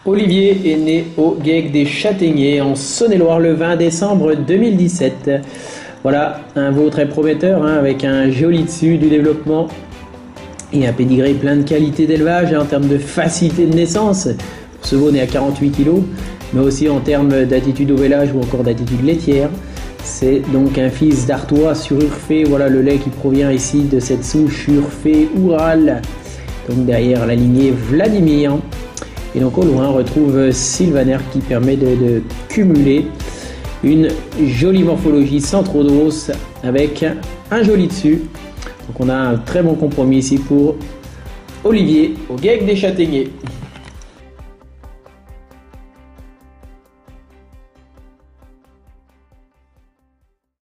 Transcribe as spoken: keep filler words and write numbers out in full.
Olivier est né au Guec des Châtaigniers en Saône-et-Loire le vingt décembre deux mille dix-sept. Voilà un veau très prometteur hein, avec un joli dessus, du développement et un pédigré plein de qualité d'élevage hein, en termes de facilité de naissance. Pour ce veau né à quarante-huit kilos, mais aussi en termes d'attitude au vélage ou encore d'attitude laitière. C'est donc un fils d'Artois sur Urfé. Voilà le lait qui provient ici de cette souche Urfé Oural. Donc derrière la lignée Vladimir. Et donc au loin on retrouve Sylvaner qui permet de, de cumuler une jolie morphologie sans trop d'os avec un joli dessus. Donc on a un très bon compromis ici pour Olivier au Guec des Châtaigniers.